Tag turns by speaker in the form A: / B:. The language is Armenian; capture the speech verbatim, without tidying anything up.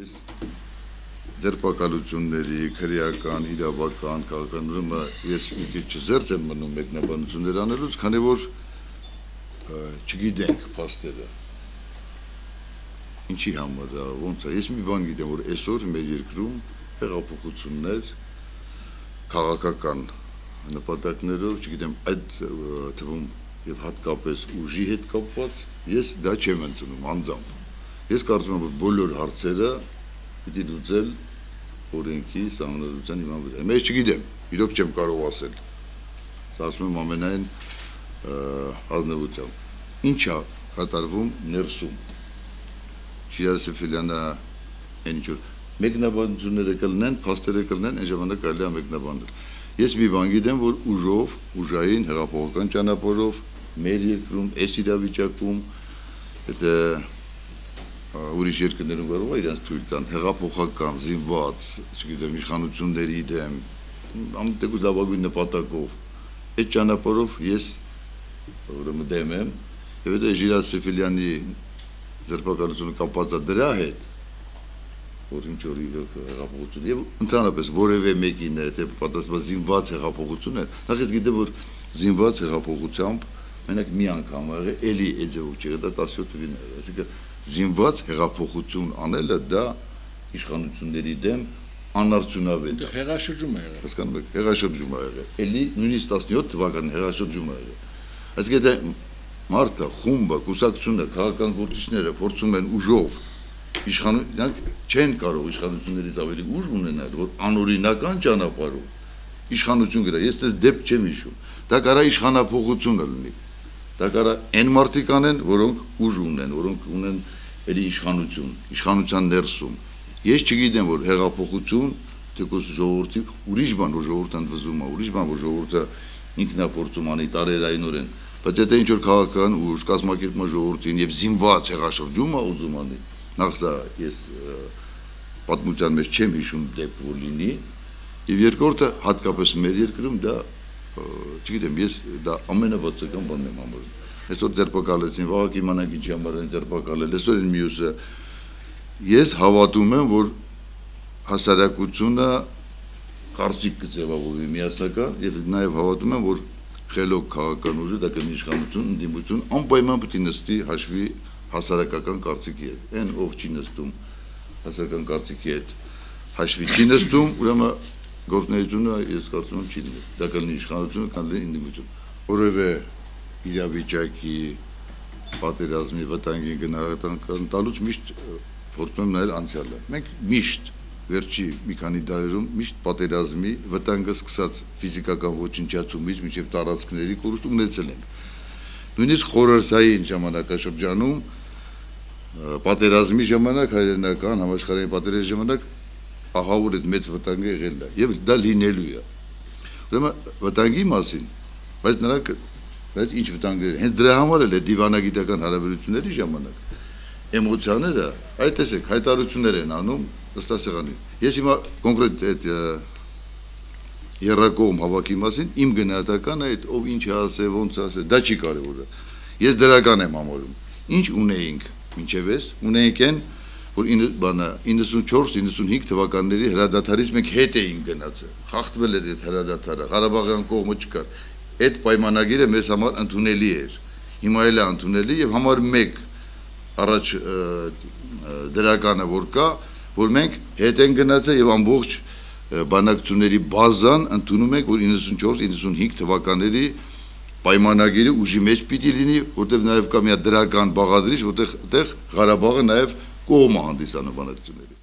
A: Ես ձերբակալությունների, քրեական, իրավական, քաղաքական ուրեմն ես մի քիչ զերծ եմ մնում մեկնաբանություններ անելուց, քանի որ չգիտենք փաստերը։ Ինչի համար, ոնց է, ես մի բան գիտեմ, որ այսօր մեր երկրում հեղափոխություններ քաղաքական նպատակներով, չգիտեմ, այդ թվում եւ հատկապես ուժի հետ կապված, ես դա չեմ ընդունում անձամբ։ Ես կարծում եմ, որ բոլոր հարցերը պիտի լուծել օրենքի սահմանադրության հիման վրա։ Ես չգիտեմ, իրոք չեմ կարող ասել։ Սա ասում եմ ամենայն ազնվությամբ։ Ինչ է կատարվում ներսում։ Շիրազեֆիլյանը այն ինչ որ մեկնաբանությունները կլինեն, փաստերը կլինեն, այն ժամանակ կարելի է մեկնաբանել։ Ես մի բան գիտեմ, որ ուժով, ուժային հեղափոխական ճանապարհով մեր երկրում, այս իրավիճակում, դա ուրիշ երկրներում կարող է իրենց թույլ տան հեղափոխական, զինված, չգիտեմ, իշխանությունների դեմ, ամենտեղից լավագույն նպատակով, այդ ճանապարհով ես ուրեմն դեմ եմ, եւ դա Ժիրազեֆիլյանի ձերբակալությունը կապված է դրա հետ, որ ինչ որ իրոք հեղափոխություն եւ ընդհանրապես որևէ մեկին է, թե պատասխան զինված հեղափոխություն է, նախ ես գիտեմ, որ զինված հեղափոխությամբ մենակ մի անգամ ա եղել, էլի այդ ձևով չէ, դա տասնյոթ թվին է, այսինքն զինված հեղափոխություն անելը դա իշխանությունների դեմ անարդյունավետ է։
B: Հեղաշրջում է եղել։
A: Հասկանում եք, հեղաշրջում է եղել։ Էլի նույնիսկ տասնյոթ թվականին հեղաշրջում է եղել։ Այսինքն դա մարդը, խումբը, կուսակցությունը, քաղաքական գործիչները փորձում են ուժով իշխանության չեն կարող իշխանություններից ավելի ուժ ունենալ, որ անօրինական ճանապարհով իշխանություն գրա։ Ես դες դեպք չեմ հիշում։ Դա կարա իշխանափոխությունը լինի։ Դա կարա այն մարդիկ անեն, որոնք ուժ ունեն, որոնք ունեն էլի իշխանություն, իշխանության ներսում։ Ես չգիտեմ, որ հեղափոխություն, թեկուզ ժողովրդի ուրիշ բան, որ ժողովուրդը ընդվզում է, ուրիշ բան, որ ժողովուրդը ինքնափորձում անի տարերայնորեն, բայց եթե ինչ որ քաղաքական ուժ կազմակերպում ժողովրդին եւ զինված հեղաշրջում է ուզում անի, նախ դա ես պատմության մեջ չեմ հիշում դեպք որ լինի, եւ երկրորդը հատկապես մեր երկրում դա չգիտեմ, ես դա ամենավատական բանն եմ համարում։ Այսօր ձերբակալեցին, վաղը իմանանք ինչի համար են ձերբակալել, այսօր են մյուսը։ Ես հավատում եմ, որ հասարակությունը կարծիք կձևավորվի միասնական, եւ նաեւ հավատում եմ, որ խելոք քաղաքական ուժը դա կլինի իշխանություն, ընդդիմություն, անպայման պետք է նստի հաշվի հասարակական կարծիքի հետ։ Այն ով չի նստում հասարակական կարծիքի հետ, հաշվի չի նստում, ուրեմն գործունեությունը ես կարծում եմ չի լինի, դա կլինի իշխանությունը, կան լինի ընդդիմություն։ Որևէ իրավիճակի, պատերազմի, վտանգի գնահատական տալուց միշտ փորձում եմ նայել անցյալը։ Մենք միշտ վերջի մի քանի դարերում միշտ պատերազմի վտանգը սկսած ֆիզիկական ոչնչացումից մինչև տարածքների կորուստ ունեցել ենք։ Նույնիսկ խորհրդային ժամանակաշրջանում պատերազմի ժամանակ հայրենական համաշխարհային պատերազմի ժամանակ ահավոր այդ մեծ վտանգը եղել է եւ դա լինելու է։ Ուրեմն վտանգի մասին, բայց նրանք բայց ինչ վտանգներ, հենց դրա համար էլ է դիվանագիտական հարաբերությունների ժամանակ էմոցիաները, այդ տեսեք, հայտարարություններ են անում ըստասեղանի։ Ես հիմա կոնկրետ այդ երրակողմ հավաքի մասին իմ գնահատականը այդ ով ինչ է ասել, ոնց ասել, դա չի կարևորը։ Ես դրական եմ համարում։ Ինչ ունեինք մինչև էս, ունեինք այն որ բանը իննսունչորս իննսունհինգ թվականների հրադադարից մենք հետ էինք գնացել, խախտվել էր այդ հրադադարը, Ղարաբաղյան կողմը չկար։ Այդ պայմանագիրը մեզ համար ընդունելի էր։ Հիմա էլ է ընդունելի եւ համար մեկ առաջ դրականը որ կա, որ մենք հետ ենք գնացել եւ ամբողջ բանակցությունների բազան ընդունում ենք, որ իննսունչորս իննսունհինգ թվականների պայմանագիրը ուժի մեջ պիտի լինի, որտեղ նաեւ կա մի դրական բաղադրիչ, որտեղ այդտեղ Ղարաբաղը նաեւ կողմ հանդիսանում բանակցությունների։